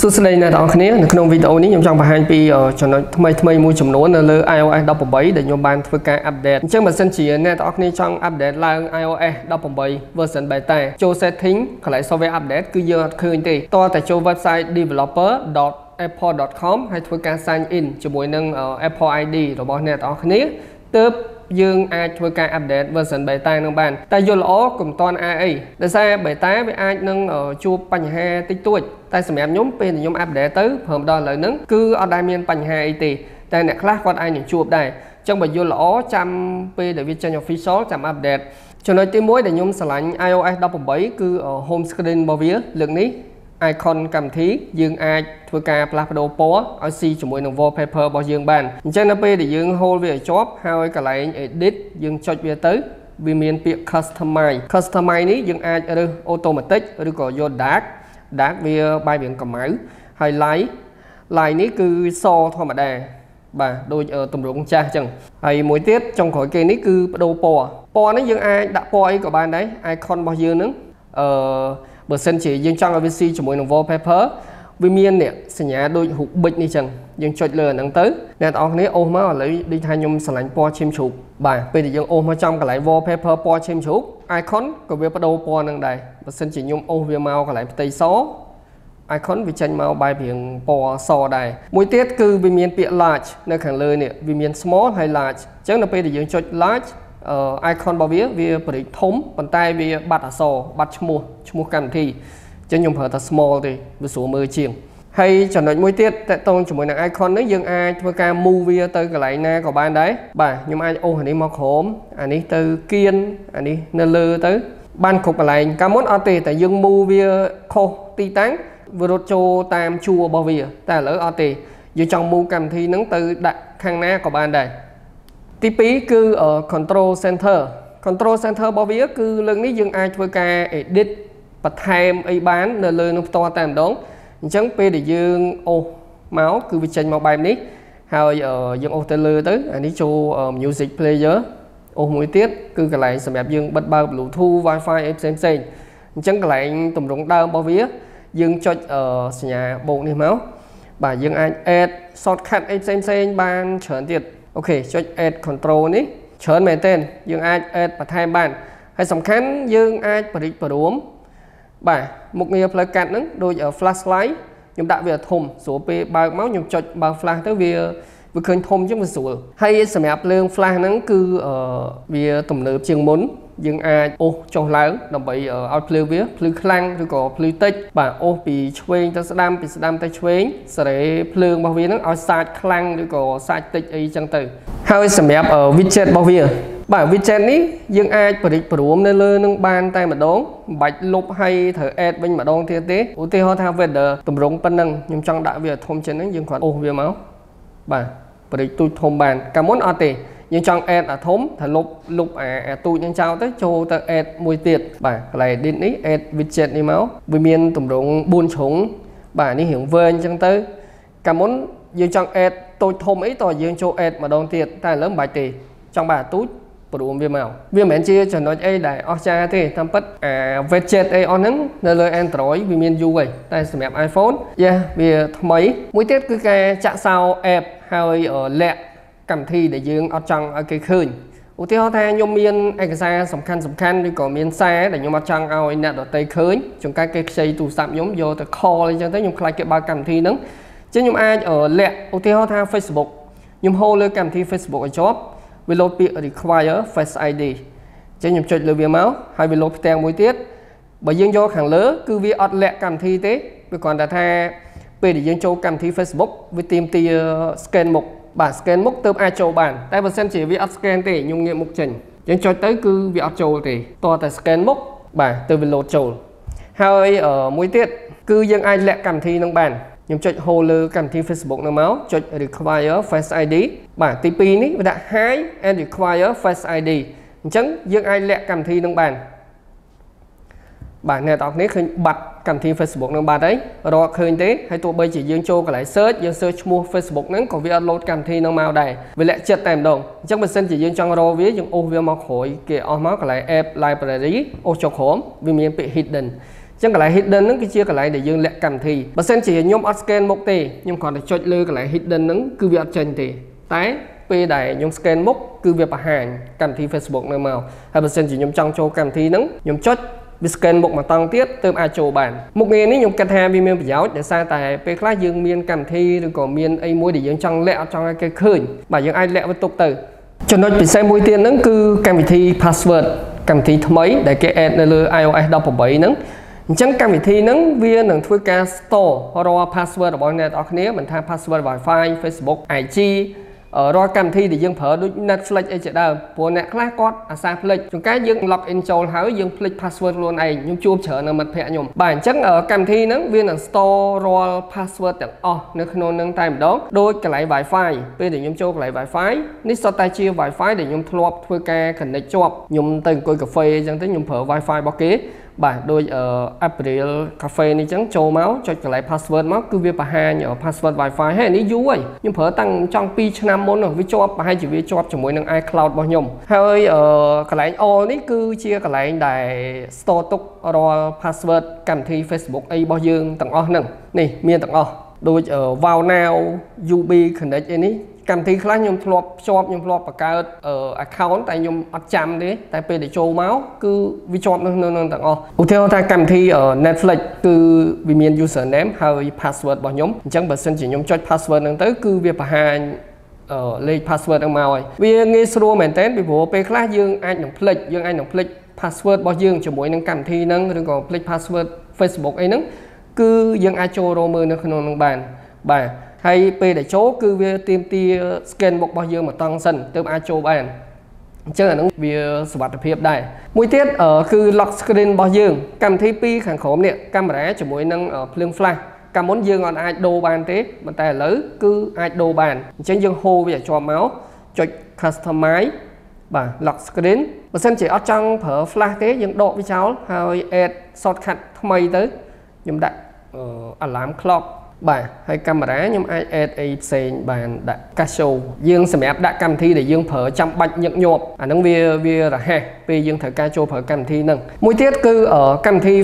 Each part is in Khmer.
សួស្តីអ្នកទាំងអស់គ្នានៅក្នុងវីដេអូនេះខ្ញុំចង់បង្ហាញពីចំណុចថ្មីមួយចំនួននៅលើ iOS 18ដែលខ្ញុំបានធ្វើការ update អញ្ចឹងបើសិនជាអ្នកទាំងអស់គ្នាចង់ update ឡើង iOS 18 version beta ចូល setting កន្លែង software update គឺយើងអត់ឃើញទេតោះតែចូល website developer.apple.com ហើយធ្វើការ sign in ជាមួយនឹង Apple ID របស់អ្នកទាំងអស់គ្នាទើបយើងអាចធ្វើការ update version beta នឹងបានតែយល់ល្អកុំតាន់អីដោយសារ beta វាអាចនឹងជួបបញ្ហាតិចតួចតែសម្រាប់ខ្ញុំពេលខ្ញុំ update ទៅព្រមដល់ឥឡូវហ្នឹងគឺអត់ដែលមានបញ្ហាអីទេតែអ្នកខ្លះគាត់អាចនឹងជួបដែរអញ្ចឹងបើយល់ល្អចាំពេលដែលវាចេញ official ចាំ update ចំណុចទី1ដែលខ្ញុំស្រឡាញ់ iOS 18គឺ home screen របស់វាលើកនេះicon កម្មវិធីយើងអាចធ្វើការផ្លាស់ប្ដូរពណ៌ឲ្យស៊ីជាមួយនឹង wallpaper របស់យើងបានអញ្ចឹងនៅពេលដែលយើង hold វាឲ្យជាប់ហើយកន្លែង edit យើងចុចវាទៅវាមានពាក្យ customize នេះយើងអាចរើស automatic ឬក៏យក dark វាបែបរៀងកម្ៅហើយ light នេះគឺសធម្មតាបាទដូចទម្រង់ចាស់អញ្ចឹងហើយមួយទៀតចុងក្រោយគេនេះគឺបដូរពណ៌នេះយើងអាចដាក់ពណ៌អីក៏បានដែរ icon របស់យើងហ្នឹងបើសិនជាយើងចង់ឲ្យវាស៊ីជាមួយនឹង wallpaper វាមាននេះសញ្ញាដូចរូបប៊ិចនេះចឹងយើងចុចលើអាហ្នឹងទៅអ្នកទាំងអស់គ្នាអូសមកឥឡូវដូចថាខ្ញុំស្រឡាញ់ពណ៌ឈាមជ្រូកបាទពេលដែលយើងអូសមកចំកន្លែង wallpaper ពណ៌ឈាមជ្រូក icon ក៏វាបដូរពណ៌ហ្នឹងដែរបើសិនជាខ្ញុំអូសវាមកកន្លែងផ្ទៃស icon វាចេញមកបែបរៀងពណ៌សដែរមួយទៀតគឺវាមានពាក្យ large នៅខាងលើនេះវាមាន small ហើយ large អញ្ចឹងនៅពេលដែលយើងចុច large icon របស់វាបរិយាធំប៉ុន្តែវាបាត់អក្សរបាត់ឈ្មោះកម្មវិធីអញ្ចឹងខ្ញុំប្រើតែ small ទេវាស្រួលមើលជាងហើយចំណុចមួយទៀតតកតងជាមួយនឹង icon នេះយើងអាចធ្វើការ move វាទៅកន្លែងណាក៏បានដែរបាទខ្ញុំអាចអូសអានេះមកក្រោមអានេះទៅគៀនអានេះនៅលើទៅបានគ្រប់កន្លែងកាលមុនអត់ទេតែយើង move វាខុសទីតាំងវារត់ចូលតាមជួររបស់វាតែឥឡូវអត់ទេយើងចង់ move កម្មវិធីហ្នឹងទៅដាក់ខាងណាក៏បានដែរទី2គឺ control center របស់វាគឺលើកនេះយើងអាចធ្វើការ edit បន្ថែមអីបាននៅលើនោះផ្ទាល់តែម្ដងអញ្ចឹងពេលដែលយើងអូសមកគឺវាចេញមកបែបនេះហើយយើងអូសទៅលើទៅអានេះចូល music player អូសមួយទៀតគឺកន្លែងសម្រាប់យើងបិទបើក Bluetooth Wi-Fi អីផ្សេងអញ្ចឹងកន្លែងទម្រង់ដើមរបស់វាយើងចុចសញ្ញាបូកនេះមកបាទយើងអាច add shortcut អីផ្សេងបានច្រើនទៀតអូខេចុច add control នេះច្រើនមែនទែនយើងអាច add បន្ថែមបានហើយសំខាន់យើងអាចបរិចបរួមបាទមុខងារផ្លូវកាត់ហ្នឹងដូច flashlight ខ្ញុំដាក់វាធំស្រួលពេលបើកមកខ្ញុំចុចបើក flash ទៅវាឃើញធំអញ្ចឹងវាស្រួលហើយសម្រាប់ភ្លើង flash ហ្នឹងគឺវាទំនើបជាងមុនយើងអាចអូសចុះឡើងដើម្បីឲ្យភ្លើងវាភ្លឺខ្លាំងឬក៏ភ្លឺតិចបាទអូសពីឆ្វេងទៅស្ដាំពីស្ដាំទៅឆ្វេងសេរីភ្លើងរបស់វាហ្នឹងឲ្យសាចខ្លាំងឬក៏សាចតិចអីចឹងទៅហើយសម្រាប់ widget របស់វាបាទ widget នេះយើងអាចបរិចបរួមនៅលើនឹងបានតែម្ដងមិនបាច់លុបឲ្យត្រូវ add វិញម្ដងទៀតទេឧទាហរណ៍ថា weather តម្រង់ប៉ុណ្ណឹងខ្ញុំចង់ដាក់វាធំជាងហ្នឹងយើងគ្រាន់អូសវាមកបាទបរិចទូចធំបានកាលមុនអត់ទេយើងចង់ add អាធំត្រូវលុបអាទូចហ្នឹងចោលទៅចូលទៅ add មួយទៀតបាទកន្លែង edit នេះ add widget នេះមកវាមានតម្រង់4ជ្រុងបាទនេះរៀងវែងអញ្ចឹងទៅកាលមុនយើងចង់ add តូចធំអីតើយើងចូល add ម្ដងទៀតតែឥឡូវមិនបាច់ទេចង់បាទទូចព្រមវាមកវាមិនមែនជាចំណុចអីដែលអស្ចារ្យទេតាមពិតអា widget អីអស់ហ្នឹងនៅលើ Android វាមានយូរហើយតែសម្រាប់ iPhone វាថ្មីមួយទៀតគឺការចាក់សោ app ហើយលាក់កម្មវិធីដែលយើងអត់ចង់ឲ្យគេឃើញឧទាហរណ៍ថាខ្ញុំមានឯកសារសំខាន់ឬក៏មានសារដែលខ្ញុំអត់ចង់ឲ្យអ្នកដទៃឃើញជួនកាលគេខ្ចីទូរស័ព្ទខ្ញុំយកទៅ call អីចឹងទៅខ្ញុំខ្លាចគេបើកកម្មវិធីហ្នឹងចឹងខ្ញុំអាចលាក់ឧទាហរណ៍ថា Facebook ខ្ញុំហៅលើកម្មវិធី Facebook ឲ្យជាប់វាលោតពាក្យ require face ID ចឹងខ្ញុំចុចលើវាមកហើយវាលោតផ្ទាំងមួយទៀតបើយើងយកខាងលើគឺវាអត់លាក់កម្មវិធីទេវាគ្រាន់តែថាពេលដែលយើងចូលកម្មវិធី Facebook វាទាមទារ scan មុខបាទ scan មុខទើបអាចចូលបានតែបើសិនជាវាអត់ scan ទេខ្ញុំងាកមុខចេញយើងចុចទៅគឺវាអត់ចូលទេតោះតែ scan មុខបាទទើបវាលោតចូលហើយមួយទៀតគឺយើងអាចលាក់កម្មវិធីនឹងបានខ្ញុំចុច hold លើកម្មវិធី Facebook នោះមកចុច require face ID បាទទី2នេះវាដាក់ hide and require face ID អញ្ចឹងយើងអាចលាក់កម្មវិធីនឹងបានបាទអ្នកទាំងអស់គ្នាឃើញបាត់កម្មវិធី Facebook នឹងបាត់ហើយរកឃើញទេហើយទោះបីជាយើងចូលកន្លែង search យើង search ឈ្មោះ Facebook ហ្នឹងក៏វាអត់ load កម្មវិធីនឹងមកដែរវាលាក់ចិត្តតែម្ដងអញ្ចឹងបើសិនជាយើងចង់រកវាយើងអូសវាមកក្រោយគេអស់មកកន្លែង app library អូសចុះក្រោមវាមានពាក្យ hidden អ chẳng cái lại hidden nó cái chia cái lại để dương lẹ cầm thì và sen chỉ nhóm scan một tê nhưng còn để chọn lơ cái lại hidden nó cứ việc trên thì tái p đại nhóm scan mốc cứ việc bà hàng cầm thì Facebook nơi màu hay và sen chỉ nhóm trong châu cầm thì nó nhóm chốt scan một mà tăng tiết tôm ai châu bản một ngày ní nhóm cắt hai vì miền giáo để xa tại p class dương miền cầm thi rồi còn miền ấy muối để dương trong lẹ trong cái khơi và dương ai lẹ với tục từ cho nó bị xem mũi tiền nó cứ cầm thi password cầm thi mấy để cái add nơi iOS đọc bảy nó chẳng cầm thi nó viên đừng thuê ca store hoặc là password ở bọn này ở kia mình thay password wifi Facebook IG ở đó cầm thi thì dương phở đối Netflix ấy chỉ đâu của Netflix có xa Netflix chúng cái dương login cho háo dương click password luôn này nhưng chưa trở nên mặt thẻ nhung bản chất ở cầm thi nó viên là store roll password chẳng nếu không nâng tay đó đôi cái lại wifi bên để nhung cho cái lại wifi nít so tay chia wifi để nhung thuê ca connect cho nhung từng coi cà phê chẳng tới nhung phở wifi bao kế bà đôi ở April cafe này chẳng châu máu cho cái lại password máu cứ việc bà hai nhỏ password wifi hay ní dú ấy nhưng phở tăng trong pi năm môn rồi với cho bà hai chỉ với cho chỉ mỗi năng iCloud bao nhiêu hay ở cái lại o ní cứ chia cái lại đài store tục rồi password cầm thi Facebook ấy bao dương tầng o nè này miền tầng o đôi ở vào nào UB connect ấy ní cầm thi khác nhung flop và cao ở account tại nhung chăm đấy tại p để châu máu cứ vi chọn nâng tặng o theo ta cầm thi ở Netflix cứ vì miền username hay password bao nhóm chẳng bật sân chỉ nhung cho password nâng tới cứ việc hai ở lấy password ở màu ấy vì nghe sửa mền tên vì bộ p khác dương anh nông click password bao dương cho mỗi nâng cầm thi nâng rồi còn click password Facebook ấy nâng cứ dương ai cho romer nâng bàn bà hay p để chỗ cứ việc tìm tia scan một bao nhiêu mà tăng sân từ ai châu bàn chứ là nó việc sử dụng hiệp đây mũi tiết ở cứ lock screen bao nhiêu cầm thấy pi khẳng khổ nè camera chỉ mỗi năng ở phim flash cầm muốn dương còn ai đồ bàn thế mà tay lớn cứ ai đồ bàn trên dương hô bây giờ cho máu cho customize và lock screen và xem chỉ ở trong phở flash thế dương độ với cháu hay add shortcut thay tới nhưng đặt alarm clock bà hay camera nhưng ai add sen bàn đã casual dương sẽ áp đã cầm thi để dương phở trong bạch nhận nhộp nâng vi là ha vì dương thời casual phở cầm thi nâng mũi tiết cứ ở cầm thi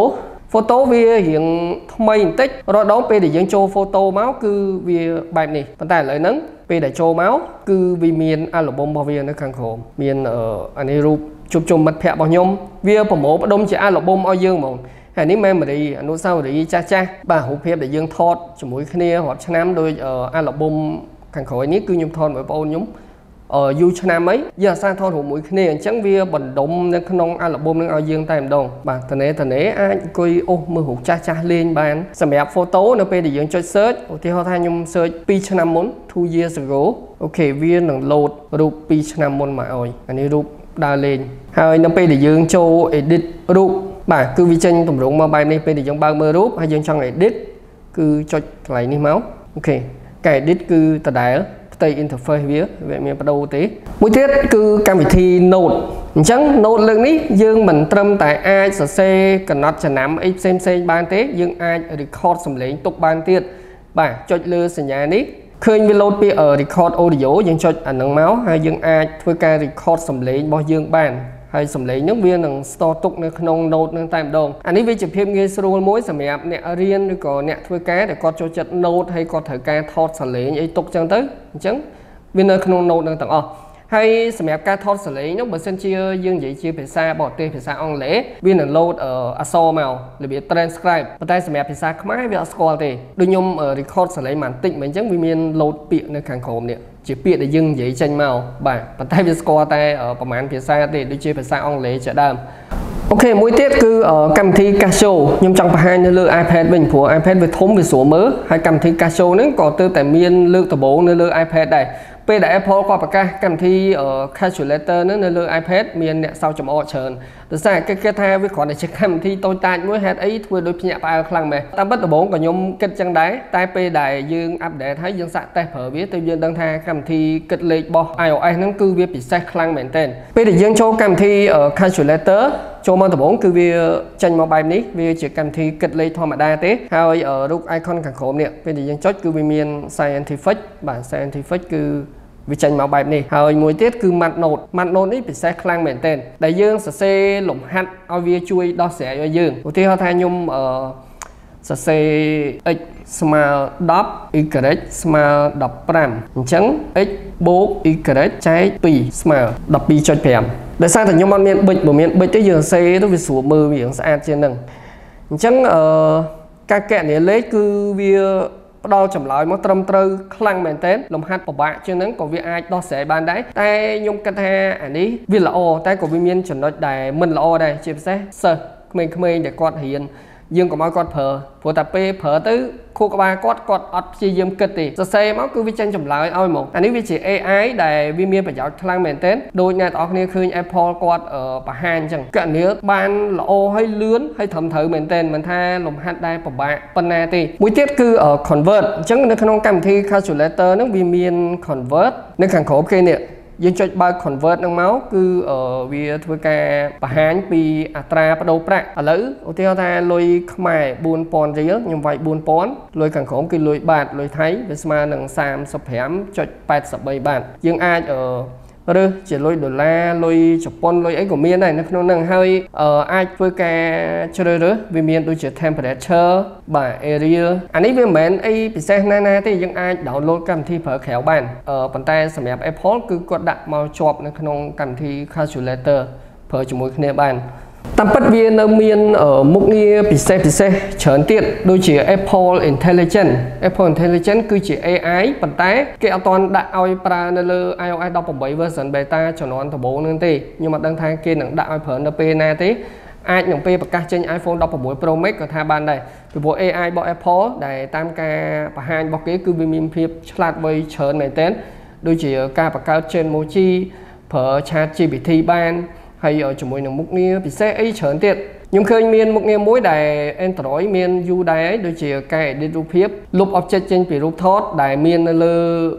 photo vi hiện mây tích rồi đó p để dương cho photo máu cứ vi bài này vấn đề lợi nâng p để cho máu cứ vì miền album bao viên nó càng khổ miền ở anh ấy rụp chụp chùm mặt phẹ bao nhôm vi phẩm mẫu đông chỉ album ao dương mà hay ní memory nó sau để cha bà hộp phép để dương thọt cho mỗi kia hoặc cho nam đôi ở album càng khỏi ní cứ nhung thon với bao nhúng ở du cho nam ấy giờ sang thon hộp mỗi kia chẳng vi bẩn đống nên không album nó ao dương tay đồng bà thần ấy ai coi ô mưa hộp cha lên bàn xem đẹp photo nó pe để dương cho search thì họ thay nhung search pi cho nam muốn 2 years ago ok viên đừng load rụp pi cho nam muốn mà ơi anh ấy rụp đa lên hai nó pe để dương cho edit rụp bà cứ vi chân tụm rụng mà bài này để dùng 30 rúp hay dùng trong edit cứ cho lại ní máu ok cái edit cứ ta đá tay interface viết vậy mình bắt đầu tí mũi tiết cứ cam vị thi node chẳng node lượng ní dương mình trâm tại ai sở xe cần nó cho nắm ấy xem ban tế dương ai record sầm lấy tục ban tiết bà cho lơ sân nhà ní khơi vi load pi ở record audio dương cho ảnh nắng máu hay dương ai thôi ca record sầm lấy bao dương bàn hay sầm lấy những viên đằng store tục nơi không nốt nơi tại đồng anh ấy vì chụp phim nghe solo mối sầm đẹp nè riêng rồi có nè thôi cá để con cho chật nốt hay con thời ca thọt sầm lấy những tục chẳng tới chẳng viên nơi không nốt nơi tầng hay sầm đẹp ca thọt sầm lấy nhóc bờ sân chia dương vậy chia phải xa bỏ tiền phải xa on lễ viên là load ở aso màu để bị transcribe và tay sầm đẹp phải xa không ai bị score thì đôi nhôm ở record sầm lấy màn tịnh mình chẳng vì miền load bị nơi càng khổ nè chỉ biết để dừng giấy tranh màu bà bàn tay với score tay ởประมาณ phía xa thì đi chơi phải xa on lễ chợ đam ok mỗi tiết cứ ở cầm thi casual nhưng trong hai nơi lựa iPad bình của iPad với thốn về số mớ hay cầm thi casual nữa còn từ tại miền lựa tập bố nơi lựa iPad này p đại Apple qua bạc ca cầm thi ở calculator nữa nơi lựa iPad miền nè sau chấm o trơn từ xa cái thay với khoản để check cầm thi tôi tay mỗi hết ấy thôi đôi nhẹ bài khăn mày ta bắt đầu bốn của nhóm kết chân đáy tai p đại dương update thấy dương sạ tay phở biết tiêu dương đăng tha cầm thi kết lệ bo iOS nó cứ việc bị sai khăn mền tên p để dương cho cầm thi ở calculator cho môn tập 4 cứ việc tranh mobile ní vì chỉ cầm thi kết lệ thôi mà đa tế hay ở lúc icon càng khổ nè p để dương chốt cứ vì miền scientific bản scientific cứ វាចេញមកបែបនេះហើយមួយទៀតគឺ Mat Note នេះពិសេសខ្លាំងមែនទែនដែលយើងសរសេរលំហាត់ឲ្យវាជួយដោះស្រាយឲ្យយើងឧទាហរណ៍ថាខ្ញុំសរសេរ x ស្មើ10 y ស្មើ15អញ្ចឹង x បូក y ចែក2ស្មើ 12.5 ដោយសារតែខ្ញុំអត់មានប៊ិចបើមានប៊ិចទេយើងសរសេរទៅវាស្រួលមើលវាស្អាតជាងហ្នឹងអញ្ចឹងការកណនាលេខគឺវាផ្ដល់ចម្លើយមកត្រឹមត្រូវខ្លាំងមែនទែនលំហាត់ពិបាកជាងហ្នឹងក៏វាអាចដោះស្រាយបានដែរតែខ្ញុំគិតថាអានេះវាល្អតែក៏វាមានចំណុចដែលមិនល្អដែរជាពិសេសសិស្សក្មេងៗដែលគាត់រៀនយើងកុំឲ្យគាត់ប្រើព្រោះតែពេលប្រើទៅខួរក្បាលគាត់អត់ព្យាយាមគិតទេសរសេរមកគឺវាចេញចម្លើយឲ្យមកអានេះវាជា AI ដែលវាមានប្រយោជន៍ខ្លាំងមែនទែនដូចអ្នកទាំងអស់គ្នាឃើញ Apple គាត់បង្ហាញអញ្ចឹងកណនាបានល្អហើយលឿនហើយត្រឹមត្រូវមែនទែនមិនថាលំហាត់ដែលពិបាកប៉ុណ្ណាទេមួយទៀតគឺ convert អញ្ចឹងនៅក្នុងកម្មវិធី calculator ហ្នឹងវាមាន convert នៅខាងក្រោមគេនេះយើងចុចបើក convert ហ្នឹងមកគឺវាធ្វើការបង្ហាញពីអត្រាប្តូរប្រាក់ឥឡូវឧទាហរណ៍ថាលុយខ្មែរ 4000 រៀលខ្ញុំវាយ 4000 លុយខាងក្រោមគឺលុយបាតលុយថៃវាស្មើនឹង 35.83 បាតយើងអាចឬជាលុយដុល្លារលុយជប៉ុនលុយអីក៏មានដែរនៅក្នុងហ្នឹងហើយអាចធ្វើការជ្រើសរើសវាមានដូចជា temperature បាទ area អានេះវាមិនមែនអីពិសេសណាទេយើងអាច download កម្មវិធីប្រើក្រៅបានប៉ុន្តែសម្រាប់ Apple គឺគាត់ដាក់មកជាប់នៅក្នុងកម្មវិធី calculator ប្រើជាមួយគ្នាបានតាមពិតវានៅមានមុខងារពិសេសច្រើនទៀតដូចជា Apple Intelligence គឺជា AI ប៉ុន្តែគេអត់ទាន់ដាក់ឲ្យប្រើនៅលើ iOS 18 version beta ជំនាន់ដំបូងហ្នឹងទេខ្ញុំអត់ដឹងថាគេនឹងដាក់ឲ្យប្រើនៅពេលណាទេអាចនឹងពេលប្រកាសចេញ iPhone 16 Pro Max ក៏ថាបានដែរពីព្រោះ AI របស់ Apple ដែលតាមការបង្ហាញរបស់គេគឺវាមានភាពឆ្លាតវៃច្រើនមែនទែនដូចជាការបង្កើត Genmoji ប្រើ ChatGPT បានហើយជាមួយនឹងមុខងារពិសេសអីច្រើនទៀតខ្ញុំឃើញមានមុខងារមួយដែល Android មាន U ដែរដូចជាការ edit រូបភាពលុប object ចេញពីរូបថតដែលមាននៅលើ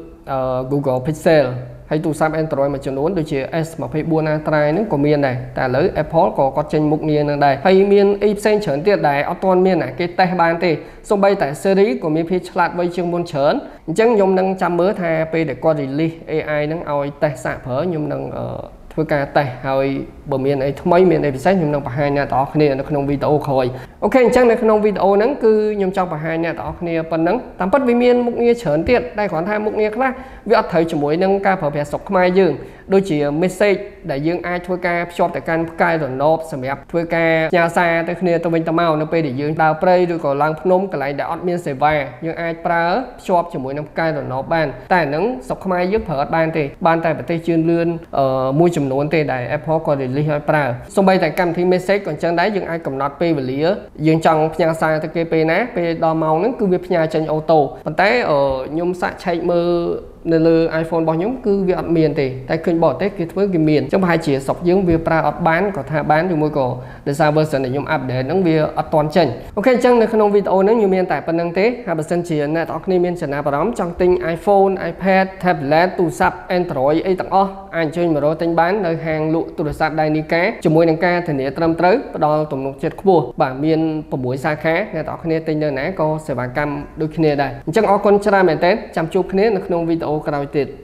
Google Pixel ហើយទូរស័ព្ទ Android មួយចំនួនដូចជា S24 Ultra ហ្នឹងក៏មានដែរតែឥឡូវ Apple ក៏គាត់ចេញមុខងារហ្នឹងដែរហើយមានអីផ្សេងច្រើនទៀតដែលអត់ទាន់មានគេតេស្តបានទេសូម្បីតែ Siri ក៏មានភាពឆ្លាតវៃជាងមុនច្រើនអញ្ចឹងខ្ញុំនឹងចាំមើលថាពេលដែលគាត់ release AI ហ្នឹងឲ្យតេស្តសាកប្រើខ្ញុំនឹងធ្វើការតេស្តហើយបើមានអីថ្មីមានអីពិសេសខ្ញុំនឹងបង្ហាញអ្នកទាំងអស់គ្នានៅក្នុងវីដេអូក្រោយអូខេអញ្ចឹងនៅក្នុងវីដេអូហ្នឹងគឺខ្ញុំចង់បង្ហាញអ្នកទាំងអស់គ្នាប៉ុណ្ណឹងតាមពិតវាមានមុខងារច្រើនទៀតតែគ្រាន់តែមុខងារខ្លះវាអត់ត្រូវជាមួយនឹងការប្រើប្រាស់ស្រុកខ្មែរយើងដូចជា message ដែលយើងអាចធ្វើការភ្ជាប់ទៅកាន់ផ្កាយរណបសម្រាប់ធ្វើការផ្ញើសារទៅគ្នាទៅវិញទៅមកនៅពេលដែលយើងដើរព្រៃឬក៏ឡើងភ្នំកន្លែងដែលអត់មានសេវាយើងអាចប្រើភ្ជាប់ជាមួយនឹងផ្កាយរណបបានតែអាហ្នឹងស្រុកខ្មែរយើងប្រើអត់បានទេបានតែប្រទេសជឿនលឿនមួយចំនួនទេដែល Apple ក៏ release ឲ្យប្រើសូម្បីតែកម្មវិធី message ក៏អញ្ចឹងដែរយើងអាចកំណត់ពេលវេលាយើងចង់ផ្ញើសារទៅគេពេលណាពេលដល់ម៉ោងហ្នឹងគឺវាផ្ញើចេញអូតូប៉ុន្តែខ្ញុំសាកឆែកមើលនៅលើ iPhone របស់ខ្ញុំគឺវាអត់មានទេតែឃើញបរទេសគេធ្វើគេមានអញ្ចឹងប្រហែលជាស្រុកយើងវាប្រើអត់បានក៏ថាបានឬមួយក៏ដោយសារ version ដែលខ្ញុំ update ហ្នឹងវាអត់ទាន់ចេញអូខេអញ្ចឹងនៅក្នុងវីដេអូហ្នឹងខ្ញុំមានតែប៉ុណ្្នឹងទេហើយបើសិនជាអ្នកទាំងអស់គ្នាមានចំណាប់អារម្មណ៍ចង់ទិញ iPhone iPad tablet ទូរស័ព្ទ Android អីទាំងអស់អាចអញ្ជើញមករកទិញបាននៅហាងលក់ទូរស័ព្ទ Dynica ជាមួយនឹងការធានាត្រឹមត្រូវផ្ដល់ទំនុកចិត្តខ្ពស់បាទមាន6សាខាអ្នកទាំងអស់គ្នាទិញនៅណាក៏សេវាកម្មដូចគ្នាដែរអញ្ចឹងអរគុណច្រើនមែនទែនចាំជួបគ្នានៅក្នុងវីដេអូក្រោយទៀត